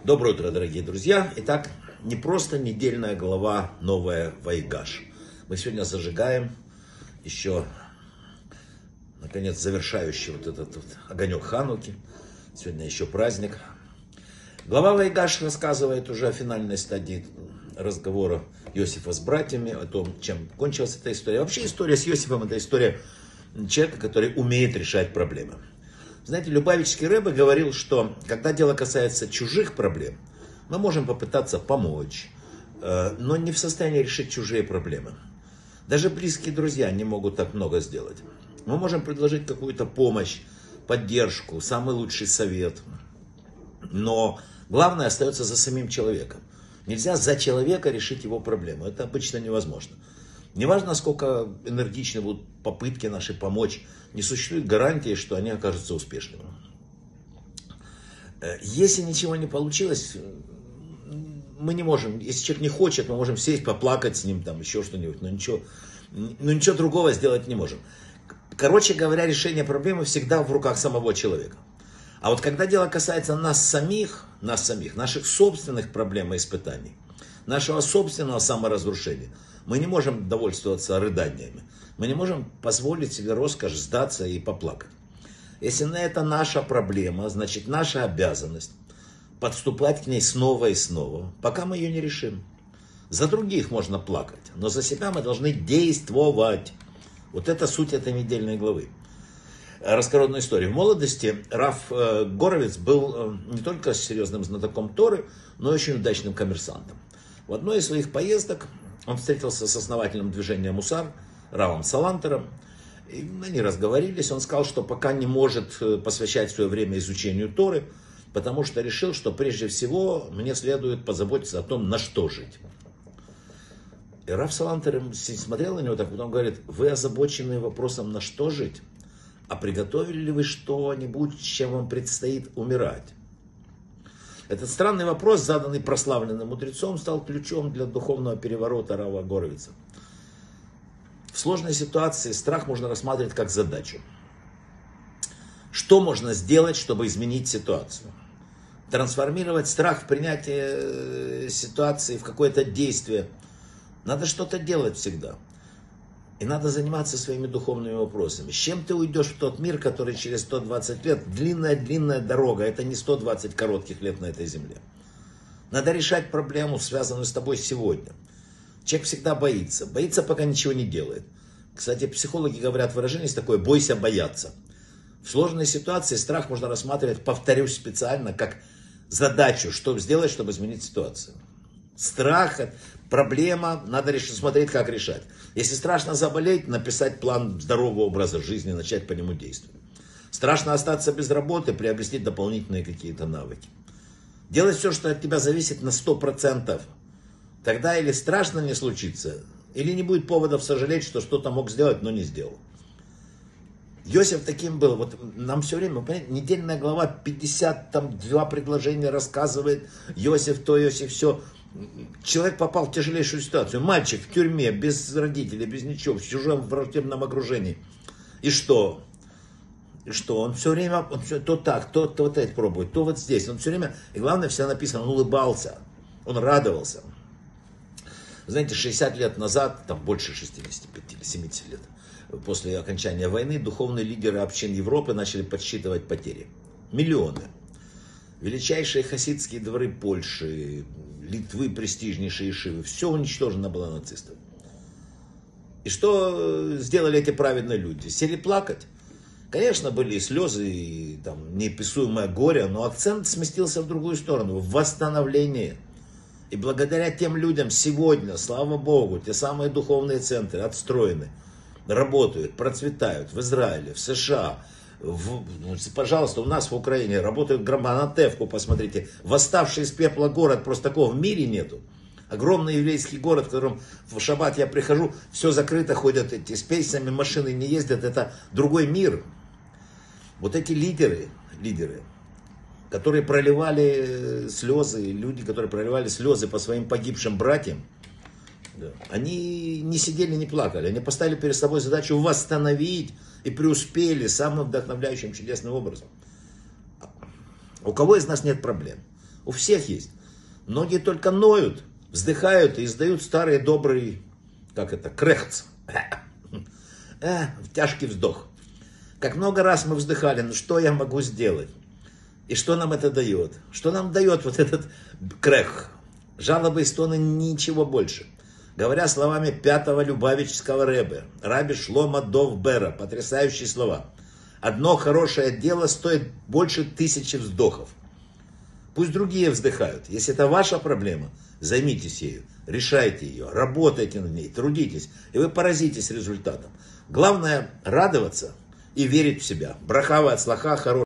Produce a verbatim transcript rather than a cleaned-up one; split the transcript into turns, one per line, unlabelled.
Доброе утро, дорогие друзья. Итак, не просто недельная глава новая Вайгаш. Мы сегодня зажигаем еще, наконец, завершающий вот этот вот огонек Хануки. Сегодня еще праздник. Глава Вайгаш рассказывает уже о финальной стадии разговора Иосифа с братьями, о том, чем кончилась эта история. Вообще история с Иосифом — это история человека, который умеет решать проблемы. Знаете, Любавичский Рэбе говорил, что когда дело касается чужих проблем, мы можем попытаться помочь, но не в состоянии решить чужие проблемы. Даже близкие друзья не могут так много сделать. Мы можем предложить какую-то помощь, поддержку, самый лучший совет, но главное остается за самим человеком. Нельзя за человека решить его проблему, это обычно невозможно. Неважно, насколько энергичны будут попытки наши помочь, не существует гарантии, что они окажутся успешными. Если ничего не получилось, мы не можем, если человек не хочет, мы можем сесть, поплакать с ним, там еще что-нибудь, но ничего, но ничего другого сделать не можем. Короче говоря, решение проблемы всегда в руках самого человека. А вот когда дело касается нас самих, нас самих, наших собственных проблем и испытаний, нашего собственного саморазрушения, мы не можем довольствоваться рыданиями. Мы не можем позволить себе роскошь сдаться и поплакать. Если на это наша проблема, значит наша обязанность подступать к ней снова и снова, пока мы ее не решим. За других можно плакать, но за себя мы должны действовать. Вот это суть этой недельной главы. Расскажу одну историю. В молодости Рав Горовец был не только серьезным знатоком Торы, но и очень удачным коммерсантом. В одной из своих поездок он встретился с основателем движения Мусар, Равом Салантером. И они разговорились. Он сказал, что пока не может посвящать свое время изучению Торы, потому что решил, что прежде всего мне следует позаботиться о том, на что жить. И Рав Салантер смотрел на него так, потом говорит: вы озабочены вопросом, на что жить? А приготовили ли вы что-нибудь, чем вам предстоит умирать? Этот странный вопрос, заданный прославленным мудрецом, стал ключом для духовного переворота Рава Горовица. В сложной ситуации страх можно рассматривать как задачу. Что можно сделать, чтобы изменить ситуацию? Трансформировать страх в принятие ситуации в какое-то действие. Надо что-то делать всегда. И надо заниматься своими духовными вопросами. С чем ты уйдешь в тот мир, который через сто двадцать лет, длинная-длинная дорога, это не сто двадцать коротких лет на этой земле. Надо решать проблему, связанную с тобой сегодня. Человек всегда боится. Боится, пока ничего не делает. Кстати, психологи говорят, выражение есть такое: бойся бояться. В сложной ситуации страх можно рассматривать, повторюсь специально, как задачу, что сделать, чтобы изменить ситуацию. Страх, проблема, надо решить, смотреть, как решать. Если страшно заболеть, написать план здорового образа жизни, начать по нему действовать. Страшно остаться без работы, приобрести дополнительные какие-то навыки. Делать все, что от тебя зависит на сто процентов. Тогда или страшно не случится, или не будет поводов сожалеть, что что-то мог сделать, но не сделал. Иосиф таким был. Вот нам все время, понимаете, недельная глава, пятьдесят два предложения рассказывает. Иосиф то, Иосиф все. Человек попал в тяжелейшую ситуацию. Мальчик в тюрьме, без родителей, без ничего, в чужом враждебном окружении. И что? И что? Он все время, он все, то так, то, то вот это пробует, то вот здесь. Он все время, и главное, всегда написано, он улыбался, он радовался. Знаете, шестьдесят лет назад, там больше шестидесяти пяти или семидесяти лет, после окончания войны, духовные лидеры общин Европы начали подсчитывать потери. Миллионы. Величайшие хасидские дворы Польши, Литвы, престижнейшие ешивы, все уничтожено было нацистами. И что сделали эти праведные люди? Сели плакать. Конечно, были и слезы, и там, неописуемое горе, но акцент сместился в другую сторону, в восстановление. И благодаря тем людям сегодня, слава Богу, те самые духовные центры отстроены, работают, процветают в Израиле, в США. В, пожалуйста, у нас в Украине работают Громанатевку, посмотрите. Восставший из пепла город, просто такого в мире нету. Огромный еврейский город, в котором в шаббат я прихожу, все закрыто, ходят эти с песнями, машины не ездят, это другой мир. Вот эти лидеры, лидеры, которые проливали слезы, люди, которые проливали слезы по своим погибшим братьям, они не сидели, не плакали, они поставили перед собой задачу восстановить и преуспели самым вдохновляющим, чудесным образом. У кого из нас нет проблем? У всех есть. Многие только ноют, вздыхают и издают старый добрый, как это, крехц. Э, тяжкий вздох. Как много раз мы вздыхали, ну что я могу сделать? И что нам это дает? Что нам дает вот этот крех? Жалобы и стоны, ничего больше. Говоря словами пятого любавического ребе, раби Шломо Дов Бера, потрясающие слова. Одно хорошее дело стоит больше тысячи вздохов. Пусть другие вздыхают. Если это ваша проблема, займитесь ею, решайте ее, работайте над ней, трудитесь, и вы поразитесь результатом. Главное радоваться и верить в себя. Браха ва ацлаха, хорошего.